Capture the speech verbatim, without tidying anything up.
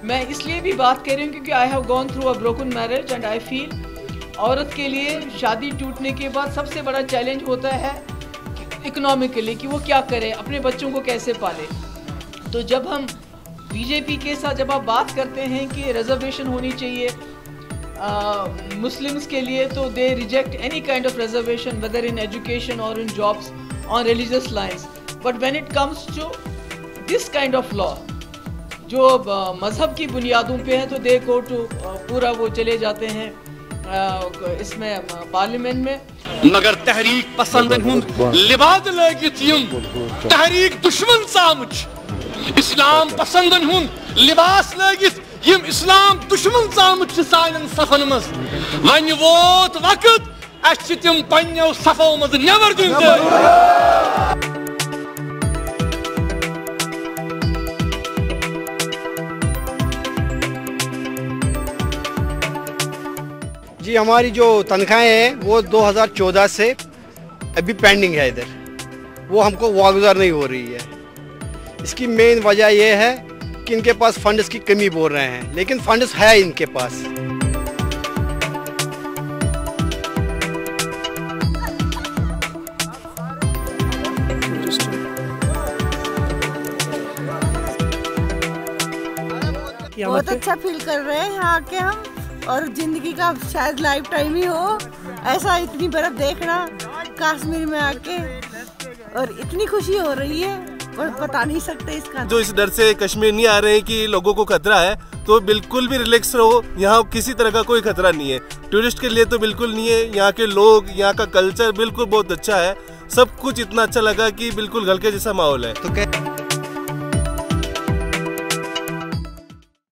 मैं इसलिए भी बात कर रही हूँ क्योंकि I have gone through a broken marriage and I feel औरत के लिए शादी टूटने के बाद सबसे बड़ा चैलेंज होता है इकोनॉमिकली कि वो क्या करे, अपने बच्चों को कैसे पाले। तो जब हम बीजेपी के साथ जब आप बात करते हैं कि रिजर्वेशन होनी चाहिए मुस्लिम्स के लिए, तो they reject any kind of reservation whether in education और in jobs on religious lines. But when it comes to this kind of law जो मज़हब की बुनियादों पे है, तो दे गो टू पूरा वो चले जाते हैं इसमें पार्लियामेंट में। मगर तहरीक पसंदन हुंद लिबाद लगित यम तहरीक दुश्मन सामुच, इस्लाम पसंदन हुंद लिबास लगित यम इस्लाम दुश्मन सामुच सानन सफन मज। वन वोत वक्त अस तिम पन्नो सफो मज नेबर दिन। जी हमारी जो तनख्वाहें हैं वो दो हज़ार चौदह से अभी पेंडिंग है इधर, वो हमको वागुजार नहीं हो रही है। इसकी मेन वजह यह है कि इनके पास फंड्स की कमी बोल रहे हैं, लेकिन फंड्स है इनके पास। बहुत अच्छा फील कर रहे हैं यहाँ आके हम, और जिंदगी का शायद लाइफ टाइम ही हो ऐसा इतनी बर्फ देखना कश्मीर में आके, और इतनी खुशी हो रही है और बता नहीं सकते इसका। जो इस डर से कश्मीर नहीं आ रहे हैं कि लोगों को खतरा है, तो बिल्कुल भी रिलैक्स रहो, यहाँ किसी तरह का कोई खतरा नहीं है। टूरिस्ट के लिए तो बिल्कुल नहीं है, यहाँ के लोग, यहाँ का कल्चर बिल्कुल बहुत अच्छा है, सब कुछ इतना अच्छा लगा कि बिल्कुल घर के जैसा माहौल है। तो